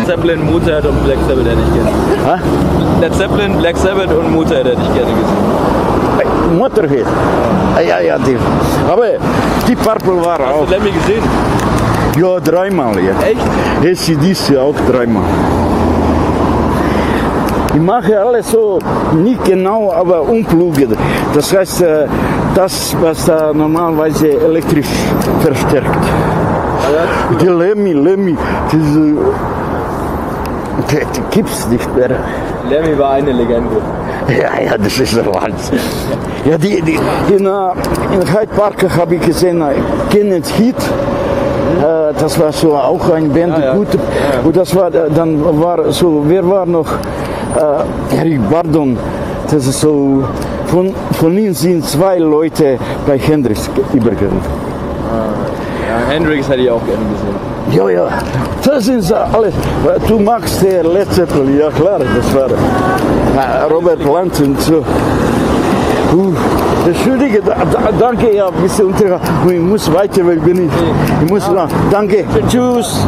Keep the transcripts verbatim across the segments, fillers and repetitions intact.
Zeppelin, Motorhead und Black Sabbath hätte ich gerne. Hä? Led Zeppelin, Black Sabbath und Motorhead hätte ich gerne gesehen. Motorhead. Ah, ja, ja, die. Aber die Purple war Hast auch. du Lemmy gesehen? Ja, dreimal, ja. Echt? A C D C auch dreimal. Ich mache alles so, nicht genau, aber unplugged. Das heißt, äh, das, was da normalerweise elektrisch verstärkt. Ja, Die Lemmy, Lemmy, diese, die, die gibt's nicht mehr. Lemmy war eine Legende. Ja, ja, das ist der Wahnsinn. Ja, die, die, in, uh, in Hyde Park habe ich gesehen, uh, Kenneth Heat. Uh, das war so auch eine Band, ja, ja. gute. Ja, ja. Und das war, dann war so, wer war noch? Uh, Eric Bardon. Das ist so, von, von ihnen sind zwei Leute bei Hendrix übergegangen. Ja, Hendrix hätte ich auch gerne gesehen. Ja, ja, das ist alles. Du magst der Led Zeppelin, ja klar, das war uh, Robert Plant und so. Uh, Entschuldige, da, da, danke, ja, ein bisschen unter. Ich muss weiter, weil ich bin nicht. Ich muss noch. Danke, tschüss.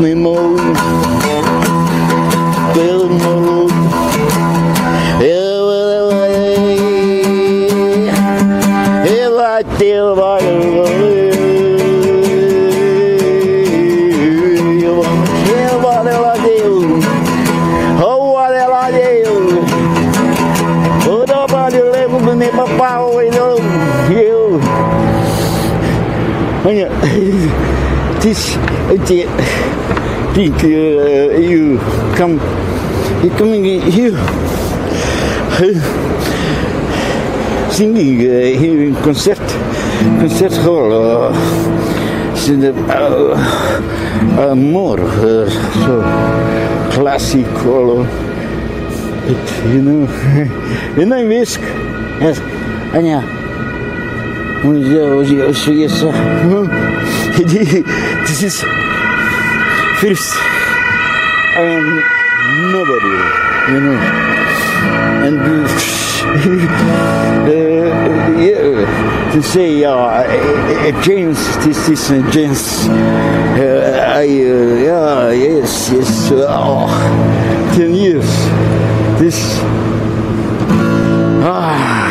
me more. Well, more. If I tell about it. This idea, think uh, you come, you coming here, singing uh, here in concert, concert hall. Uh, it's in the uh, uh, more uh, so classical. It, you know, you know, whisk. Yes, Anya. Yes, this is first. I am nobody, you know, and uh, yeah, to say uh, uh, James, this is uh, James. Uh, I uh, yeah, yes, yes. Uh, oh, ten years. This ah.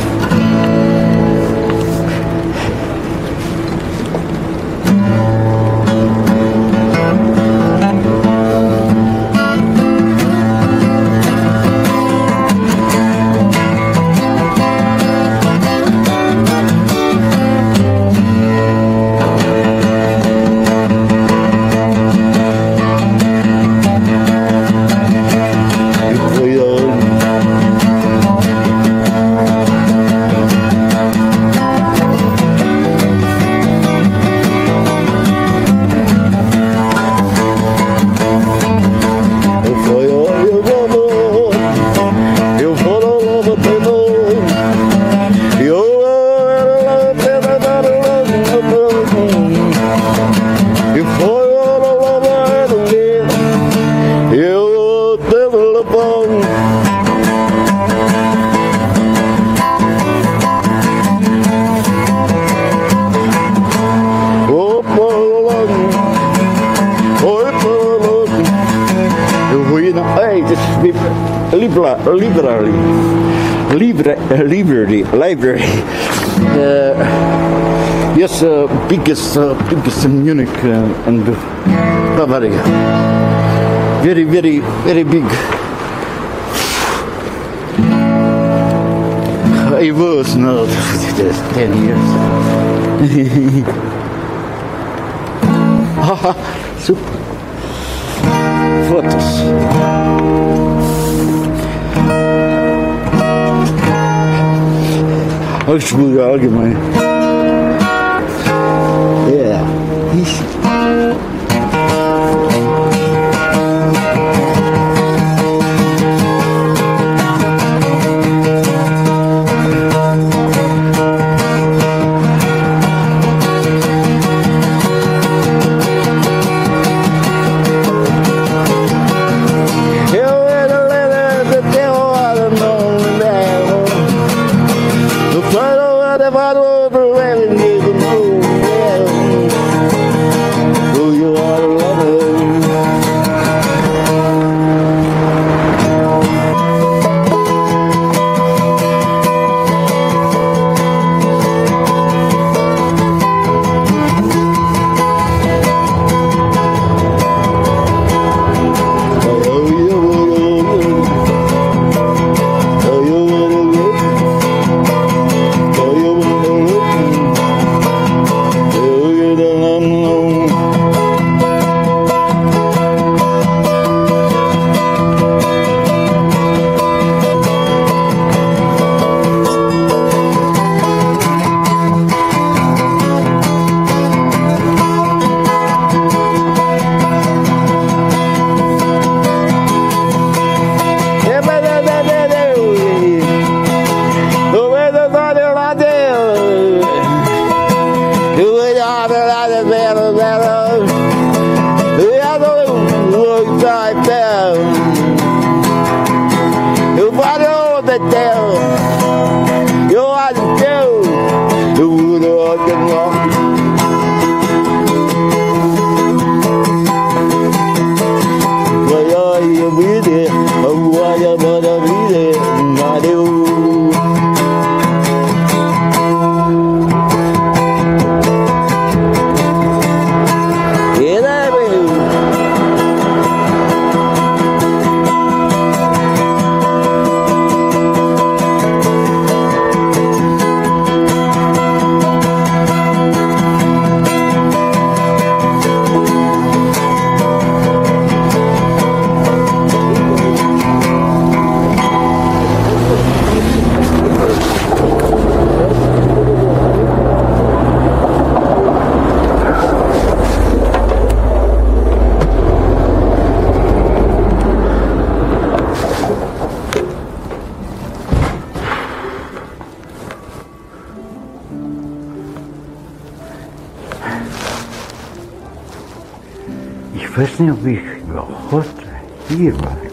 Library, library, library, library. Uh, yes, uh, biggest, uh, biggest in Munich uh, and Bavaria. Very, very, very big. I was not ten years. Haha, super. Photos. Augsburg allgemein. Yeah. Ik weet niet of ik wel goed hier was.